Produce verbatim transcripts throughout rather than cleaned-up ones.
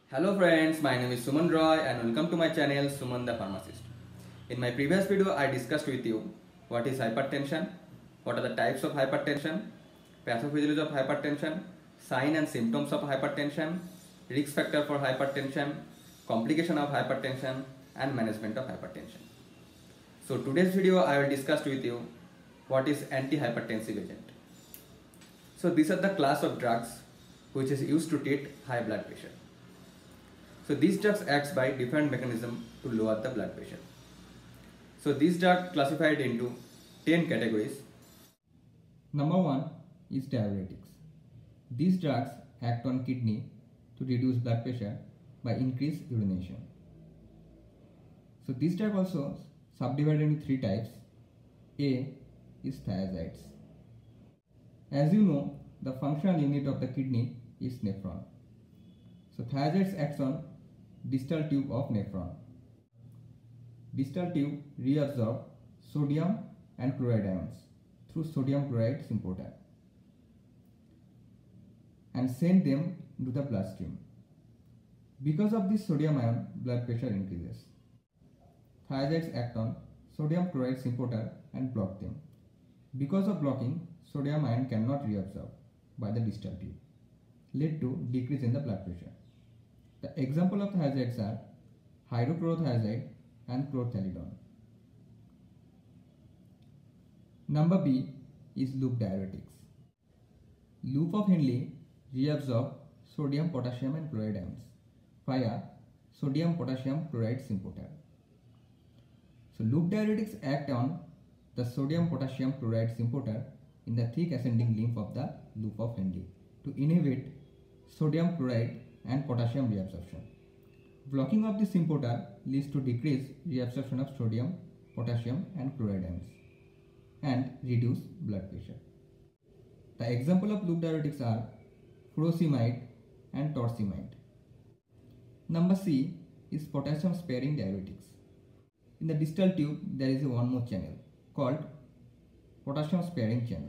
Hello friends, my name is Suman Roy and welcome to my channel Suman the Pharmacist. In my previous video, I discussed with you what is hypertension, what are the types of hypertension, pathophysiology of hypertension, sign and symptoms of hypertension, risk factor for hypertension, complication of hypertension and management of hypertension. So today's video I will discuss with you what is antihypertensive agent. So these are the class of drugs which is used to treat high blood pressure. So these drugs acts by different mechanism to lower the blood pressure. So these drugs classified into ten categories. Number one is diuretics. These drugs act on kidney to reduce blood pressure by increased urination. So these drugs also subdivided into three types. A is thiazides. As you know, the functional unit of the kidney is nephron. So thiazides acts on distal tube of nephron. Distal tube reabsorb sodium and chloride ions through sodium chloride symporter and send them into the bloodstream. Because of this sodium ion, blood pressure increases. Thiazides act on sodium chloride symporter and block them. Because of blocking, sodium ion cannot reabsorb by the distal tube, lead to decrease in the blood pressure. The example of thiazides are hydrochlorothiazide and chlorthalidone. Number B is loop diuretics. Loop of Henle reabsorb sodium, potassium and chloride ions via sodium potassium chloride symporter. So loop diuretics act on the sodium potassium chloride symporter in the thick ascending limb of the loop of Henle to inhibit sodium chloride and potassium reabsorption. Blocking of the symporter leads to decreased reabsorption of sodium, potassium and chloride ions and reduce blood pressure. The example of loop diuretics are furosemide and torsemide. Number C is potassium sparing diuretics. In the distal tube there is a one more channel called potassium sparing channel.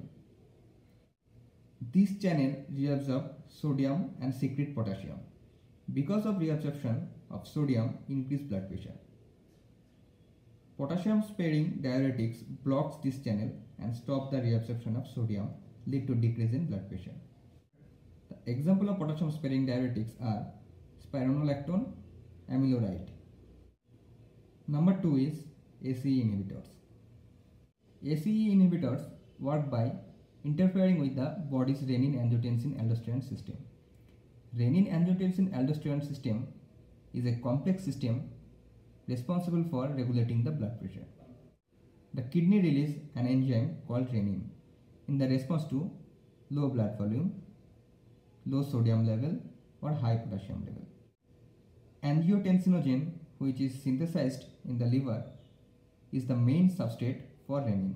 This channel reabsorbs sodium and secrete potassium. Because of reabsorption of sodium, increased blood pressure. Potassium sparing diuretics blocks this channel and stop the reabsorption of sodium, lead to decrease in blood pressure. The example of potassium sparing diuretics are spironolactone, amiloride. Number two is A C E inhibitors. A C E inhibitors work by interfering with the body's renin-angiotensin-aldosterone system. Renin-angiotensin-aldosterone system is a complex system responsible for regulating the blood pressure. The kidney releases an enzyme called renin in the response to low blood volume, low sodium level or high potassium level. Angiotensinogen, which is synthesized in the liver, is the main substrate for renin.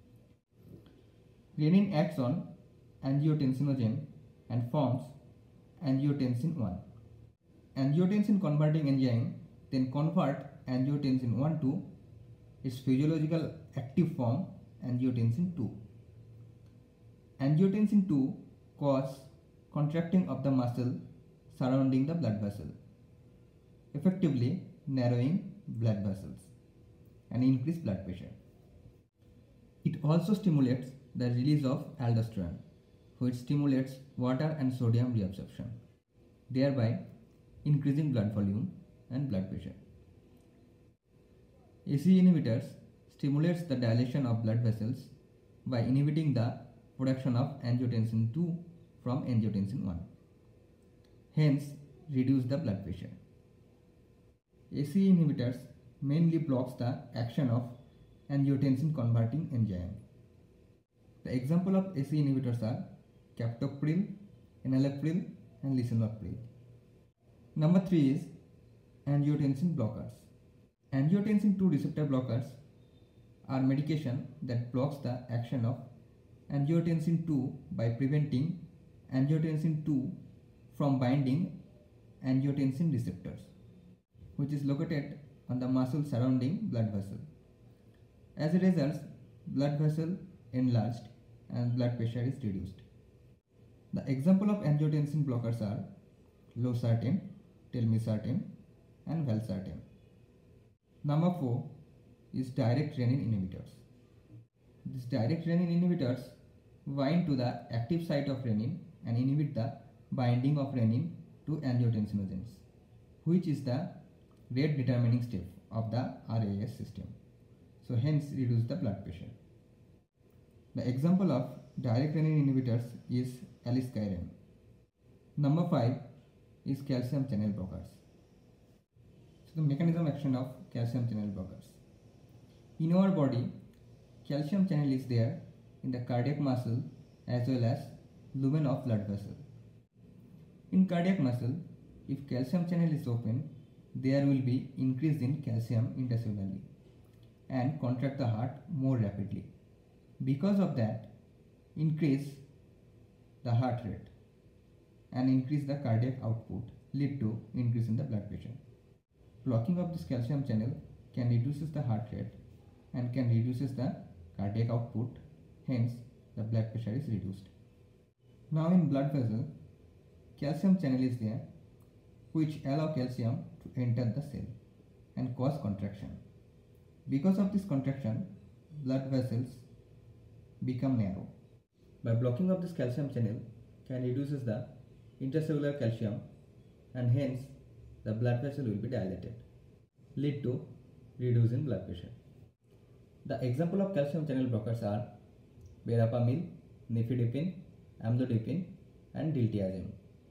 Renin acts on angiotensinogen and forms angiotensin one. Angiotensin converting enzyme then convert angiotensin one to its physiological active form angiotensin two. Angiotensin two causes contracting of the muscle surrounding the blood vessel, effectively narrowing blood vessels and increase blood pressure. It also stimulates the release of aldosterone, which stimulates water and sodium reabsorption, thereby increasing blood volume and blood pressure. A C E inhibitors stimulates the dilation of blood vessels by inhibiting the production of angiotensin two from angiotensin one, hence reduce the blood pressure. A C E inhibitors mainly blocks the action of angiotensin converting enzyme. The example of A C E inhibitors are captopril, enalapril and lisinopril. Number three is angiotensin blockers. Angiotensin two receptor blockers are medication that blocks the action of angiotensin two by preventing angiotensin two from binding angiotensin receptors, which is located on the muscle surrounding blood vessel. As a result, blood vessel enlarged and blood pressure is reduced. The example of angiotensin blockers are losartan, telmisartan and valsartan. Number four is direct renin inhibitors. These direct renin inhibitors bind to the active site of renin and inhibit the binding of renin to angiotensinogens, which is the rate determining step of the R A S system. So hence reduce the blood pressure. The example of direct renin inhibitors is aliskiren. Number five is calcium channel blockers. So the mechanism action of calcium channel blockers. In our body, calcium channel is there in the cardiac muscle as well as lumen of blood vessel. In cardiac muscle, if calcium channel is open, there will be increase in calcium intracellularly and contract the heart more rapidly. Because of that, increase the heart rate and increase the cardiac output, lead to increase in the blood pressure. Blocking of this calcium channel can reduces the heart rate and can reduces the cardiac output, hence the blood pressure is reduced. Now in blood vessel, calcium channel is there which allow calcium to enter the cell and cause contraction. Because of this contraction, blood vessels become narrow. By blocking of this calcium channel can reduces the intracellular calcium and hence the blood vessel will be dilated, lead to reduce in blood pressure. The example of calcium channel blockers are verapamil, nifedipine, amlodipine and diltiazem.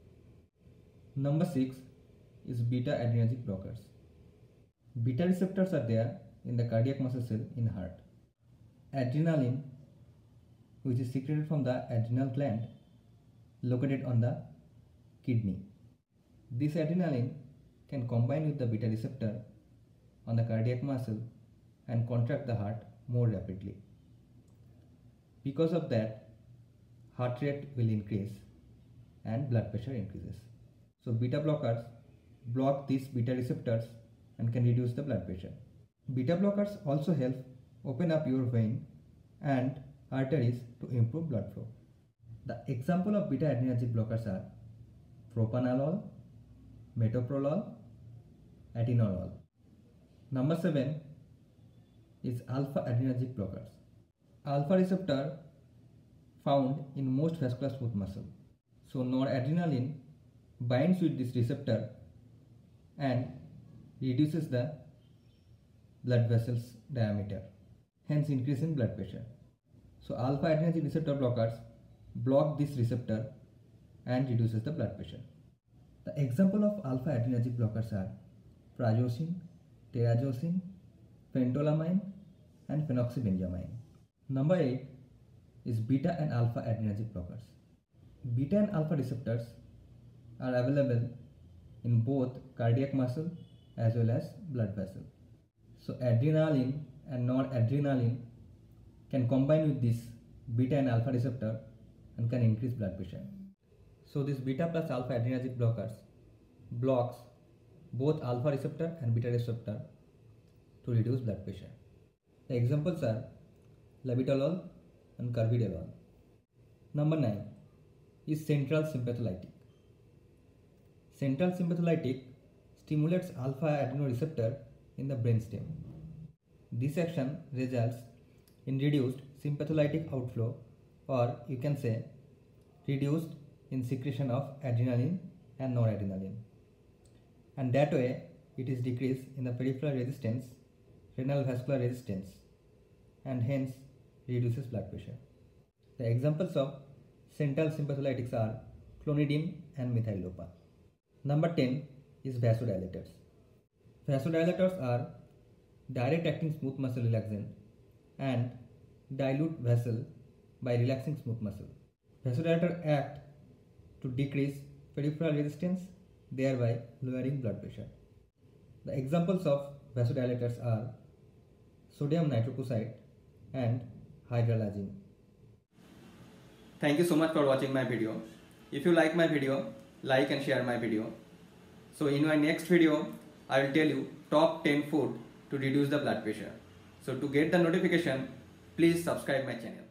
Number six is beta adrenergic blockers. Beta receptors are there in the cardiac muscle cell in heart. Adrenaline, which is secreted from the adrenal gland located on the kidney. This adrenaline can combine with the beta receptor on the cardiac muscle and contract the heart more rapidly. Because of that, heart rate will increase and blood pressure increases. So beta blockers block these beta receptors and can reduce the blood pressure. Beta blockers also help open up your vein and arteries to improve blood flow. The example of beta adrenergic blockers are propranolol, metoprolol, atenolol. Number seven is alpha adrenergic blockers. Alpha receptor found in most vascular smooth muscle. So noradrenaline binds with this receptor and reduces the blood vessels diameter, hence increase in blood pressure. So alpha adrenergic receptor blockers block this receptor and reduces the blood pressure. The example of alpha adrenergic blockers are prazosin, terazosin, phentolamine and phenoxybenzamine. Number eight is beta and alpha adrenergic blockers. Beta and alpha receptors are available in both cardiac muscle as well as blood vessel. So adrenaline and noradrenaline can combine with this beta and alpha receptor and can increase blood pressure. So this beta plus alpha adrenergic blockers blocks both alpha receptor and beta receptor to reduce blood pressure. The examples are labetalol and carvedilol. Number nine is central sympatholytic. Central sympatholytic stimulates alpha adrenoreceptor in the brainstem. This action results in reduced sympatholytic outflow, or you can say reduced in secretion of adrenaline and noradrenaline, and that way it is decreased in the peripheral resistance, renal vascular resistance, and hence reduces blood pressure. The examples of central sympatholytics are clonidine and methyl-dopa. Number ten is vasodilators. Vasodilators are direct acting smooth muscle relaxant and dilute vessel by relaxing smooth muscle. Vasodilators act to decrease peripheral resistance, thereby lowering blood pressure. The examples of vasodilators are sodium nitroprusside and hydralazine. Thank you so much for watching my video. If you like my video, like and share my video. So in my next video, I will tell you top ten food to reduce the blood pressure. So to get the notification, please subscribe my channel.